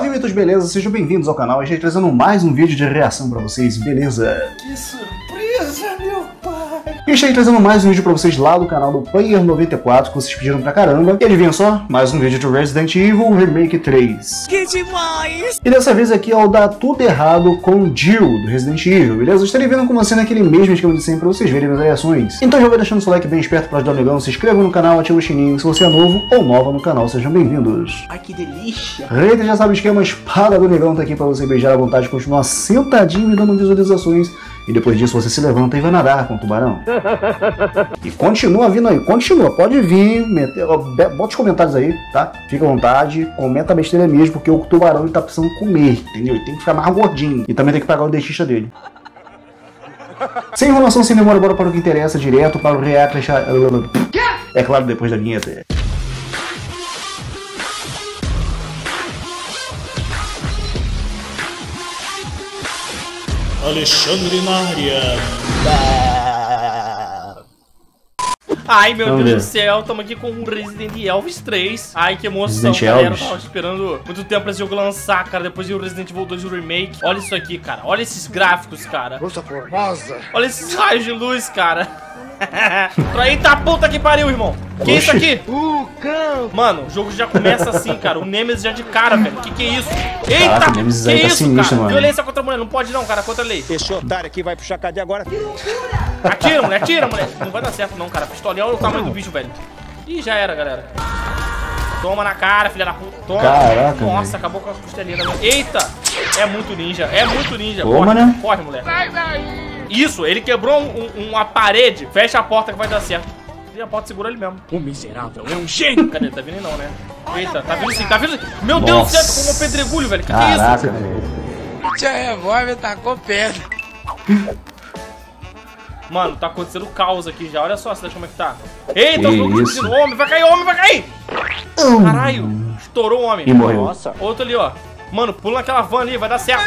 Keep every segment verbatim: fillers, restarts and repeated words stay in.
Salve, mitos, beleza? Sejam bem-vindos ao canal. A gente trazendo mais um vídeo de reação pra vocês, beleza? Que surpresa, meu pai! E a gente trazendo mais um vídeo pra vocês lá do canal do Player noventa e quatro, que vocês pediram pra caramba. E adivinha só? Mais um vídeo de Resident Evil Remake três. Que demais! E dessa vez aqui é o da Tudo Errado com Jill, do Resident Evil, beleza? Eu estarei vendo com você naquele mesmo esquema de sempre pra vocês verem minhas reações. Então já vai deixando seu like bem esperto pra ajudar o negão, se inscreva no canal, ativa o sininho. Se você é novo ou nova no canal, sejam bem-vindos. Ai, que delícia! Reita já sabe o esquema, a espada do negão tá aqui pra você beijar à vontade e continuar sentadinho me dando visualizações. E depois disso você se levanta e vai nadar com o tubarão. E continua vindo aí, continua, pode vir, meter, bota os comentários aí, tá? Fica à vontade, comenta a besteira mesmo, porque o tubarão ele tá precisando comer, entendeu? Ele tem que ficar mais gordinho. E também tem que pagar o dentista dele. Sem enrolação, sem demora, bora para o que interessa, direto para o react. É claro, depois da vinheta. Alexandre na área. Ai, meu Vamos Deus ver. do céu, estamos aqui com o Resident Evil três. Ai, que emoção, Resident galera. Elvis. Eu tava esperando muito tempo pra esse jogo lançar, cara. Depois de o Resident Evil dois Remake. Olha isso aqui, cara. Olha esses gráficos, cara. Moça formosa. Olha esses raios de luz, cara. Eita puta que pariu, irmão. Que isso aqui? O cão. Mano, o jogo já começa assim, cara. O Nemesis já de cara, velho. Que que é isso? Eita! Caraca, o Nemesis que aí tá isso, sinistro, cara? mano. Violência contra a mulher. Não pode não, cara. Contra a lei. Esse otário aqui vai puxar cadeia agora. Atira, mulher. Atira, mulher. Não vai dar certo não, cara. Pistolinha, olha o tamanho do bicho, velho. Ih, já era, galera. Toma na cara, filha da puta. Toma. Caraca, Nossa, velho. acabou com a costelinha da mulher. Eita! É muito ninja. É muito ninja. Toma, corre, né? corre, mulher. Sai daí. Isso, ele quebrou um, um, uma parede. Fecha a porta que vai dar certo. E a porta segura ele mesmo. O miserável é um gênio. Cadê? Tá vindo não, né? Eita, tá vindo sim, tá vindo sim. Meu Deus do Nossa. céu, como um pedregulho, velho. Que que Caraca, é isso? velho. Tia revólver tacou pedra. Mano, tá acontecendo caos aqui já. Olha só, cidade como é que tá. Eita, Que eu tô isso? explodindo. Homem, vai cair, homem, vai cair. Caralho, estourou o homem. E morreu. Nossa. Outro ali, ó. Mano, pula naquela van ali, vai dar certo.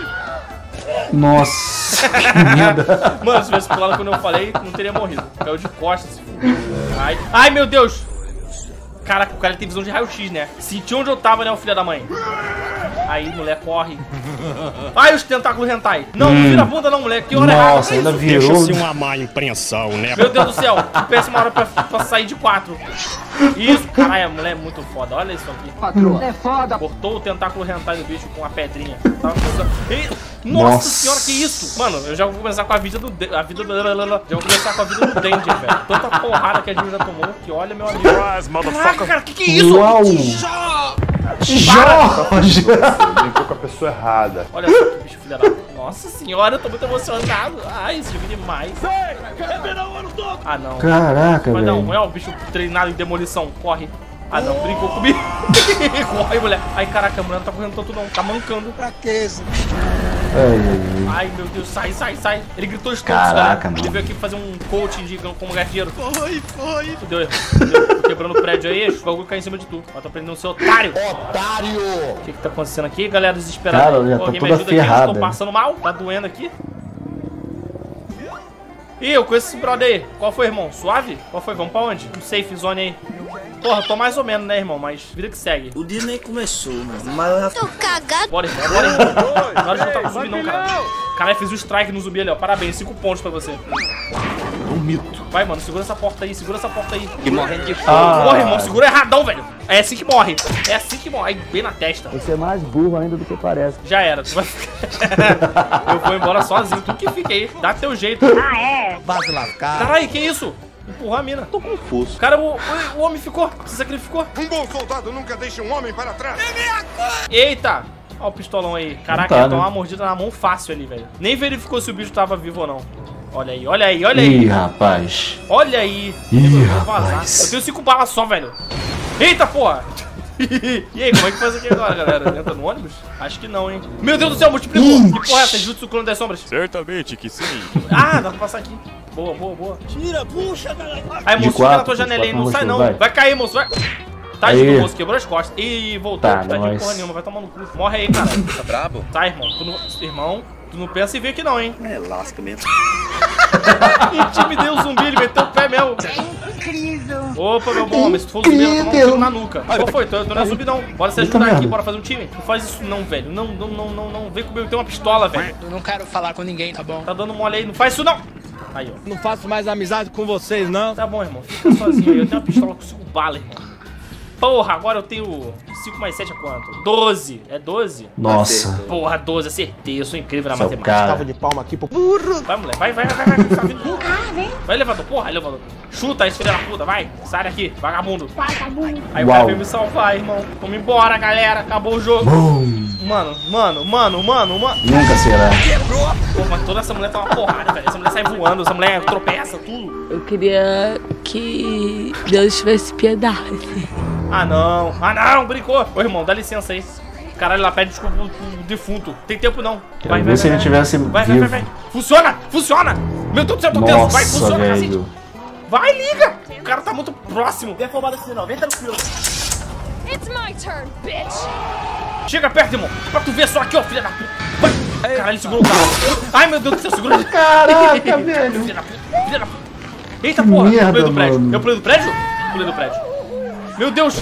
Nossa, que merda. Mano, se tivesse pulado quando eu falei, não teria morrido. Caiu de costas, se fudeu. Ai, ai, meu Deus. Caraca, o cara tem visão de raio-x, né? Sentiu onde eu tava, né, o filho da mãe. Aí, mulher, corre. Ai, os tentáculos hentai. Não, não vira a bunda não, mulher. Que hora Nossa, errada. ainda virou. Deixa-se uma má impressão, né? Meu Deus do céu, que péssima hora pra, pra sair de quatro. Isso, caralho, a mulher é muito foda. Olha isso aqui. Patroa. É foda. Cortou o tentáculo hentai do bicho com a pedrinha. Tava pensando- Ih, Nossa, Nossa. senhora, que isso? Mano, eu já vou começar com a vida do... De... A vida do... Já vou começar com a vida do Danger, velho. Tanta porrada que a gente já tomou que olha, meu amigo. Caraca, cara, que que é isso? Uau. Jorge. Brincou com a pessoa errada. Olha só que bicho filha da... Nossa senhora, eu tô muito emocionado. Ai, isso jogo é demais. Ah, não. Caraca, Mas não, velho. não é o bicho treinado em demolição. Corre. Ah, não, brincou comigo. Corre, mulher. Ai, caraca, a mulher não tá correndo tanto, não. Tá mancando. Pra que isso? Ai, ai, ai. Ai, meu Deus, sai, sai, sai. Ele gritou estou, Caraca, Ele mano. veio aqui fazer um coaching de como ganhar dinheiro. Foi, foi. Fudeu, erro. Fudeu. Tô quebrando o prédio aí, os bagulho cai em cima de tu. Mas tô aprendendo seu otário. Otário. O que que tá acontecendo aqui, galera? Desesperada. Cara, olha, tá Alguém toda me ajuda aqui, eu ferrada. tô passando mal. Tá doendo aqui. Ih, eu conheço esse brother aí. Qual foi, irmão? Suave? Qual foi? Vamos pra onde? Um safe zone aí. Porra, tô mais ou menos, né, irmão? Mas vida que segue. O dia nem começou, mano. Mas eu já Tô cagado. Bora, irmão. Bora, irmão. Não hora de lutar com o zumbi, não, cara. Caralho, fiz um strike no zumbi ali, ó. Parabéns, cinco pontos pra você. Um mito. Vai, mano, segura essa porta aí, segura essa porta aí. que morrendo de fome. Ah. Morre, irmão, segura erradão, velho. É assim que morre. É assim que morre. Aí, bem na testa. Você é mais burro ainda do que parece. Já era. Tu vai ficar... Eu vou embora sozinho. Tu que fica aí. Dá teu jeito. Base lascada. Caralho, que isso? Empurrou a mina. Tô confuso. Cara, o, o, o homem ficou. Se sacrificou. Um bom soldado nunca deixa um homem para trás. Eita. Olha o pistolão aí. Caraca, Não tá, ia tomar né? uma mordida na mão fácil ali, velho. Nem verificou se o bicho tava vivo ou não. Olha aí, olha aí, olha Ih, aí. rapaz. Olha aí. Ih, Eu vou vazar. rapaz. Eu tenho cinco balas só, velho. Eita, porra. E aí, como é que faz aqui agora, galera? Entra no ônibus? Acho que não, hein? Meu Deus do céu, multiplicou! Ih. Que porra é essa? Jutsu clone das sombras. Certamente que sim. Ah, dá pra passar aqui. Boa, boa, boa. Tira, puxa, galera. Aí, De moço, fica na quatro, tua de janelinha, quatro não sai moço, não. vai. Vai cair, moço, vai. Tá, Aí. ajuda, moço, quebrou as costas. Ih, voltou. Tá, Tá de nós. porra nenhuma, vai tomar no cu. Morre aí, cara. Tá brabo? Tá, irmão. Tu não, irmão, tu não pensa em vir aqui não, hein? É, lasca mesmo. Intimidei o zumbi, ele meteu o pé mesmo. É incrível. Opa, meu bom homem, se tu for zumbi, eu vou tomar um tiro na nuca. Qual foi? Tu não é zumbi não. Bora se ajudar aqui, bora fazer um time. Não faz isso não, velho. Não, não, não, não, não. Vem comigo, tem uma pistola, velho. Eu não quero falar com ninguém, tá bom? Tá dando mole aí, não faz isso não. Aí, ó. Não faço mais amizade com vocês, não. Tá bom, irmão. Fica sozinho aí. Eu tenho uma pistola com cinco balas, irmão. Porra, agora eu tenho cinco mais sete é quanto? doze. É doze? Nossa. Porra, doze, acertei. Eu sou incrível na Seu matemática. cara. Tava de palma aqui pro burro. Vai, moleque. Vai, vai, vai, vai. Tá vindo. Vai, elevador. Porra, elevador. Chuta esse filho da puta. Vai. Sai daqui, vagabundo. Aí o cara veio me salvar, irmão. Vamos embora, galera. Acabou o jogo. Boom. Mano, mano, mano, mano, mano. Nunca será. Pô, mas toda essa mulher tá uma porrada, velho. Essa mulher sai voando, essa mulher tropeça, tudo. Eu queria que Deus tivesse piedade. Ah, não. Ah, não. Brincou. Ô, irmão, dá licença aí. Caralho, lá pede desculpa pro, pro defunto. Tem tempo não. Quero ver se ele tivesse Vai, vai, vivo. vai, vai. Funciona, funciona. Meu Deus do céu, eu tô tenso. Vai, Nossa, funciona, cacete. velho. Vai, liga. O cara tá muito próximo. It's my turn, bitch! Chega perto, irmão. Pra tu ver só aqui, ó, filha da puta. Vai. Caralho, segurou o carro. Ai, meu Deus do céu, segura. Caraca, velho. Filha da puta, filha da puta. Eita, porra. merda, Eu pulei do prédio. mano. Eu pulei do prédio? Pulei do prédio. Meu Deus.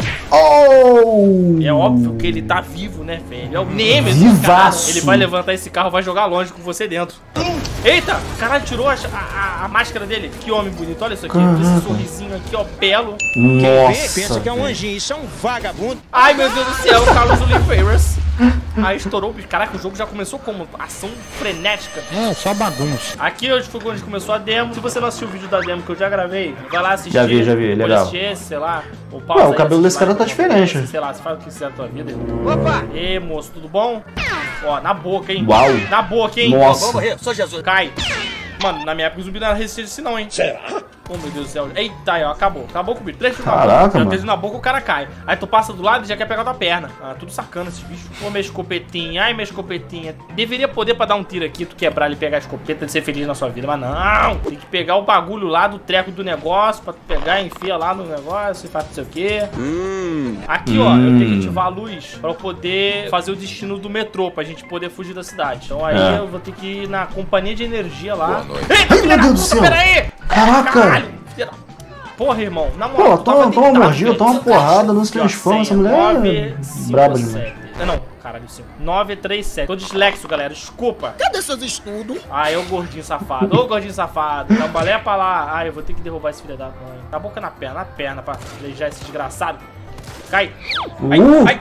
Oh! É óbvio que ele tá vivo, né, velho? É o Nemesis, Vivaço. cara. Ele vai levantar esse carro, vai jogar longe com você dentro. Eita! Caralho, tirou a, a, a máscara dele. Que homem bonito. Olha isso aqui. Caraca. Esse sorrisinho aqui, ó, belo. Nossa, Pensa que é um velho. anjinho, isso é um vagabundo. Ai, meu Deus do céu, o Carlos Oliveira. Aí estourou o bicho. Caraca, o jogo já começou como ação frenética. É, só bagunça. Aqui hoje foi quando começou a demo. Se você não assistiu o vídeo da demo que eu já gravei, vai lá assistir. Já vi, já vi, Pode legal. assistir esse, sei lá. Ou Ué, pausa o aí, cabelo assiste desse cara lá, tá ou diferente. Sei lá, você faz o que quiser da tua vida. Opa! Ê, moço, tudo bom? Ó, na boca, hein? Uau. Na boca, hein? Nossa. sou Jesus. Cai. Mano, na minha época o zumbi não era resistente assim não, hein? Será? Oh, meu Deus do céu. Eita, aí, ó, acabou. Acabou com o bicho. Três tiros na boca. Caraca, Já mano. três na boca, o cara cai. Aí tu passa do lado e já quer pegar tua perna. Ah, tudo sacana esses bichos. Ô, minha escopetinha. Ai, minha escopetinha. Deveria poder pra dar um tiro aqui, tu quebrar ele, pegar a escopeta e ser feliz na sua vida. Mas não. Tem que pegar o bagulho lá do treco do negócio pra tu pegar e enfia lá no negócio e faz não sei o quê. Hum. Aqui, ó, eu tenho que ativar a luz pra eu poder fazer o destino do metrô, pra gente poder fugir da cidade. Então aí É. eu vou ter que ir na companhia de energia lá. Eita, Ai, filha meu da Deus do puta, céu. pera aí! Caraca. Caralho, filha da... Porra, irmão, na moral, Pô, tu tava toma, toma deitado, mordida, velho. toma uma porrada, não se Aqui, ó, transforma. Essa senha, mulher nove, é cinco, braba sete. demais. Ah, não, caralho, cinco. nove três sete. Tô dislexo, galera, desculpa. Cadê seus estudos? Ai, ô gordinho safado, ô gordinho safado. Cambalé pra lá. Ai, eu vou ter que derrubar esse filho da mãe. Tá a boca na perna, na perna pra beijar esse desgraçado. Cai. Ai, Uh. ai.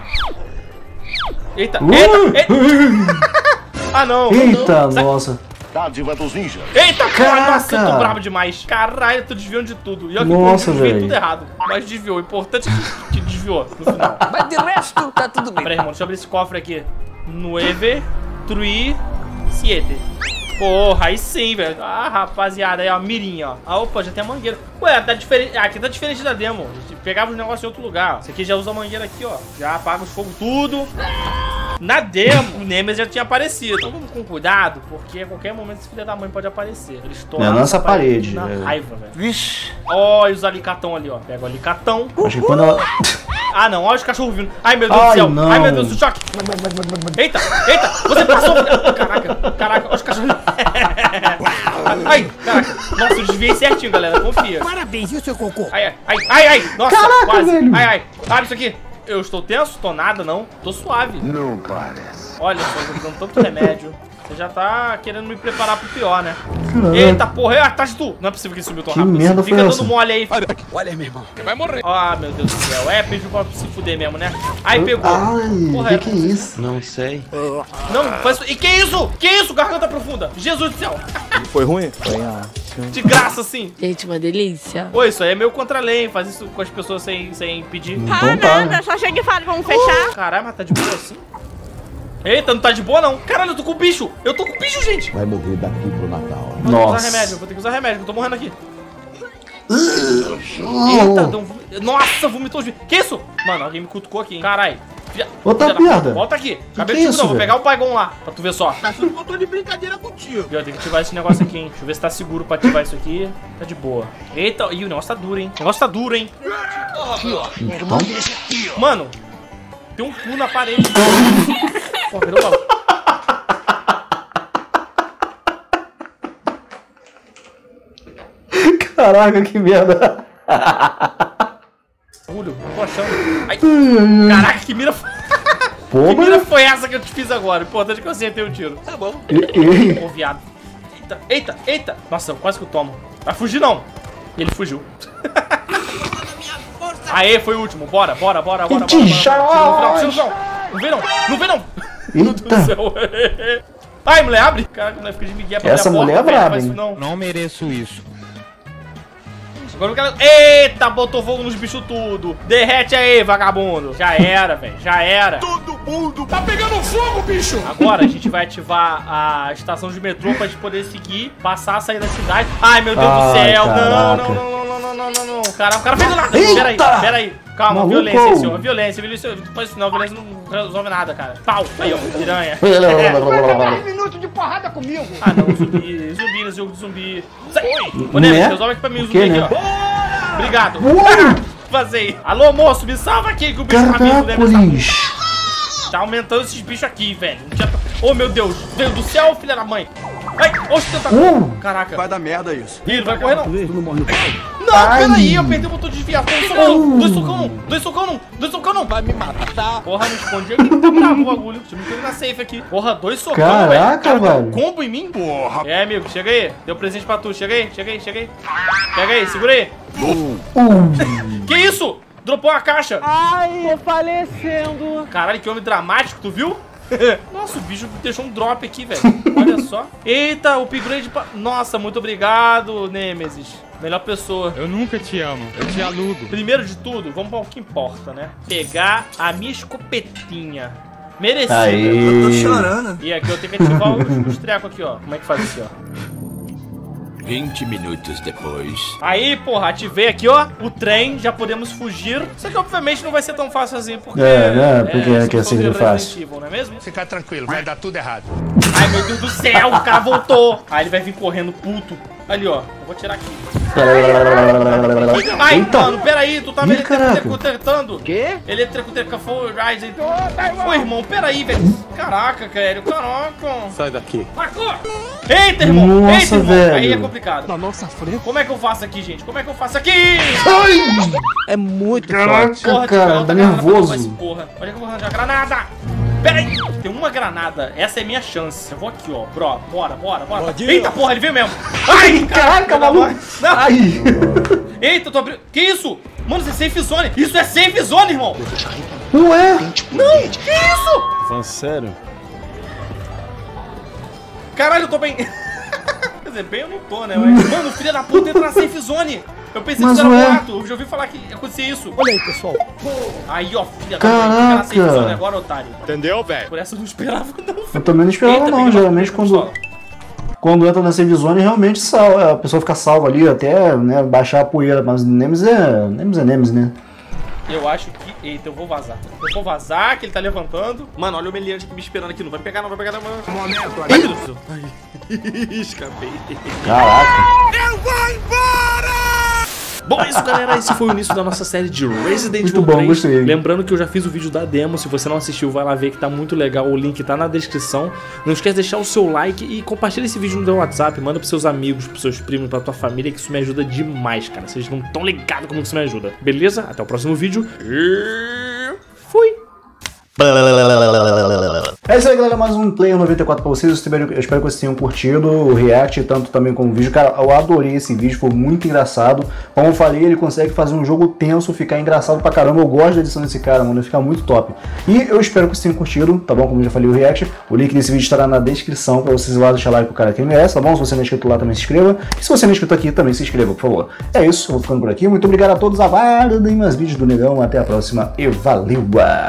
Eita, Uh. eita, eita. Ah, não. Eita, Sai. nossa. Dádiva dos ninjas. Eita, porra, nossa, eu tô Caraca. brabo demais. Caralho, eu tô desviando de tudo. E olha que Nossa, eu desviei velho. tudo errado. Mas desviou. O importante é que, que desviou no final. Mas de resto, tá tudo bem. Pera aí, irmão, deixa eu abrir esse cofre aqui. Nueve, três, siete. Porra, aí sim, velho. Ah, rapaziada, aí, ó, mirinha, ó. Ah, opa, já tem a mangueira. Ué, tá diferente. Ah, aqui tá diferente da demo. A gente pegava os negócios em outro lugar. Esse aqui já usa a mangueira aqui, ó. Já apaga os fogos tudo. Na demo, o Nemesis já tinha aparecido. Então vamos com cuidado, porque a qualquer momento esse filho da mãe pode aparecer. Ele estoura É a nossa parede, na velho. raiva, velho. Vixe. Ó, e os alicatão ali, ó. Pega o alicatão. Acho que quando ela... Ah, não, olha os cachorros vindo. Ai, meu Deus Ai, do céu. não. Ai, meu Deus do choque. Eita, eita, você passou. Caraca, caraca, olha os cachorros. Ai, caraca. Nossa, eu desviei certinho, galera, confia. Parabéns, e o seu cocô? Ai, ai, ai, ai, ai. Nossa, Caraca, quase. velho. Ai, ai. Abre isso aqui. Eu estou tenso? Tô nada, não. Tô suave. Não parece. Olha só, eu tô dando tanto remédio. Você já tá querendo me preparar pro pior, né? Caraca. Eita, porra, é atrás de tu. Não é possível que ele subiu tão Que rápido. merda Fica foi dando essa? mole aí. Olha, meu irmão. Ah, meu Deus do céu. É, pediu pra se fuder mesmo, né? Ai, pegou. Ai, Porra, que é- que é isso? Não sei. Não, faz isso. E que isso? Que isso? Garganta profunda. Jesus do céu. Foi ruim? Foi, ah. De graça, assim. Gente, uma delícia. Ô, isso aí é meu contra a lei. Faz isso com as pessoas sem, sem pedir. Então tá, né? Só chega e fala, vamos fechar? Caralho, mas tá de boa assim? Eita, não tá de boa não. Caralho, eu tô com bicho. Eu tô com bicho, gente. Vai morrer daqui pro Natal. Vou ter que usar Nossa. remédio. Vou ter que usar remédio, que eu tô morrendo aqui. Eita, deu um... vom- Nossa, vomitou os bichos. Que isso? Mano, alguém me cutucou aqui, hein. Caralho. Filha- Outra filha da puta, piada. Volta aqui. Acabei que de é não, isso, vou velho? pegar o Paigon lá, pra tu ver só. Achando que eu tô de brincadeira contigo. Eu tenho que ativar esse negócio aqui, hein. Deixa eu ver se tá seguro pra ativar isso aqui. Tá de boa. Eita, ih, o negócio tá duro, hein. O negócio tá duro, hein. Então, Mano, tem um pulo na parede. Pô, virou pra... Caraca, que merda. Orgulho, tô achando. Ai. Caraca, que mira foi... Pô, que mira mano. foi essa que eu te fiz agora? O importante é que eu acertei o tiro. Tá bom. E- e- Ô, viado. Eita, eita, eita. Nossa, quase que eu tomo. Vai fugir, não. E ele fugiu. Aê, foi o último. Bora, bora, bora, bora, bora. Que bora, tijão! bora. Tira no chão, tira no chão. Não vem, não. Não vem, não. Meu Deus do Eita. céu. Ai, mulher, abre. Caraca, a mulher fica de migué pra Essa abrir a mulher porta, é velho, braba, faz hein? isso não. Não mereço isso. Agora o cara... Eita, botou fogo nos bichos tudo. Derrete aí, vagabundo. Já era, velho. Já era. Todo mundo tá pegando fogo, bicho! Agora a gente vai ativar a estação de metrô pra gente poder seguir, passar, sair da cidade. Ai, meu Deus do Ai, céu. Não, caraca. não, não, não, não, não, não, não, não. Cara, o cara fez nada. Eita! Pera aí, pera aí. Calma, Maluco. violência, hein, senhor. Violência, violência. Depois isso não, violência não resolve nada, cara. Pau. Aí, ó, piranha. dez minutos de porrada comigo! Ah, não, zumbi. Zumbi nesse jogo de zumbi. Sai. Ô, Né? Nemes, resolve aqui pra mim o O quê, zumbi aqui, né? ó. Obrigado. Uou! Vazei. Alô, moço, me salva aqui que o bicho tá vindo, Nemes. Caracoles. Tá aumentando esses bichos aqui, velho. Não tinha... Oh, meu Deus. Veio do céu, filha da mãe. Ai, oxe, tentáculo. Uh. Caraca. Vai dar merda isso. Ih, não vai correr, não. Tu não morre no pau. Não, Ai. peraí. Eu perdi o botão de desviar. Dois socão, não. Dois socão, não. Dois socão, não. Dois socão, não. Vai me matar. Porra, não esconde. Ele tá bravo o bagulho. Deixa eu me na safe aqui. Porra, dois socão, velho. Caraca, Cara, deu um velho. combo em mim. Porra. É, amigo, chega aí. Deu presente pra tu. Chega aí, chega aí, chega aí. Pega aí, segura aí. Uh. Que isso? Dropou a caixa. Ai, tô falecendo. Caralho, que homem dramático, tu viu? Nossa, o bicho deixou um drop aqui, velho. Olha só. Eita, o upgrade pra... Nossa, muito obrigado, Nemesis. Melhor pessoa. Eu nunca te amo, eu te aludo. Primeiro de tudo, vamos para o que importa, né? Pegar a minha escopetinha. Merecida. Aí. Tô chorando. E aqui eu tenho que ativar os, os trecos aqui, ó. Como é que faz isso, ó? vinte minutos depois. Aí, porra, ativei aqui, ó, o trem, já podemos fugir. Só que, obviamente, não vai ser tão fácil assim, porque... É, né? Porque é que é somos assim de fácil. Resident Evil, não é mesmo? Fica tranquilo, vai dar tudo errado. Ai, meu Deus do céu, o cara voltou. Aí ele vai vir correndo puto. Ali, ó, eu vou tirar aqui. Ai, Eita. mano, peraí, tu tava Ih, caraca. eletrocutando. Quê? Eletrocuteca full rise. Ô, irmão, peraí, velho. Caraca, velho, caraca. Sai daqui. Marcou. Eita, irmão. Nossa, Eita, irmão. velho. Aí é complicado. Na nossa frente. Como é que eu faço aqui, gente? Como é que eu faço aqui? É muito Caraca, Porra, cara, outra tá granada pra tomar esse nervoso. porra. Olha que eu vou arranjar granada. Pera aí. Tem uma granada. Essa é minha chance. Eu vou aqui, ó. Bro, bora, bora, bora. Pode ir, Eita, ó. porra, ele veio mesmo. Ai, Caraca, maluco. Não. Ai. Eita, eu tô abrindo. Que isso? Mano, isso é safe zone. Isso é safe zone, irmão. Ué. Não, que isso? Falando sério? Caralho, eu tô bem... Quer dizer, bem eu não tô, né? Mas, mano, o filho da puta entra na safe zone. Eu pensei Mas que isso era ué. um ato. Eu já ouvi falar que acontecia isso. Olha aí, pessoal. Aí, ó, filha da puta. Fica na safe Caraca. zone agora, otário. Entendeu, velho? Por essa eu não esperava, não. Eu também não esperava Eita, não, peguei uma- geralmente peguei uma quando, pistola. quando entra na save zone realmente sal, a pessoa fica salva ali até, né, baixar a poeira, mas Nemesis é Nemesis, é Nemesis, né? Eu acho que... Eita, eu vou vazar. Eu vou vazar, que ele tá levantando. Mano, olha o meliante aqui me esperando aqui. Não vai pegar, não vai pegar, não. Mano. Momento Ai, meu Deus do céu. Ai. Escapei. Caraca. Bom, é isso, galera. Esse foi o início da nossa série de Resident Muito Evil bom, três. gostei. Lembrando que eu já fiz o vídeo da demo. Se você não assistiu, vai lá ver que tá muito legal. O link tá na descrição. Não esquece de deixar o seu like e compartilha esse vídeo no teu WhatsApp. Manda pros seus amigos, pros seus primos, pra tua família, que isso me ajuda demais, cara. Vocês não estão ligados como que isso me ajuda. Beleza? Até o próximo vídeo. E... fui! É isso aí, galera, mais um Player noventa e quatro pra vocês. Eu espero, eu espero que vocês tenham curtido o react, tanto também como o vídeo. Cara, eu adorei esse vídeo, foi muito engraçado. Como eu falei, ele consegue fazer um jogo tenso, ficar engraçado pra caramba. Eu gosto da edição desse cara, mano, ele fica muito top. E eu espero que vocês tenham curtido, tá bom? Como eu já falei, o react. O link desse vídeo estará na descrição pra vocês ir lá deixar like pro cara que ele merece, tá bom? Se você não é inscrito lá, também se inscreva. E se você não é inscrito aqui, também se inscreva, por favor. É isso, eu vou ficando por aqui. Muito obrigado a todos, aguardem mais vídeos do Negão. Até a próxima e valeu!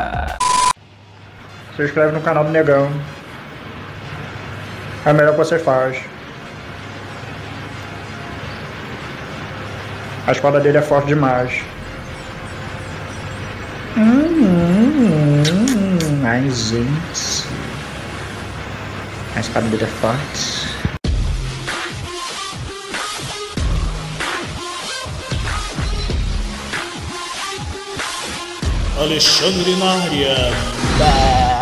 Se inscreve no canal do Negão. É o melhor que você faz. A espada dele é forte demais. Hum, hum, hum. Ai, gente. A espada dele é forte. Alexandre na área.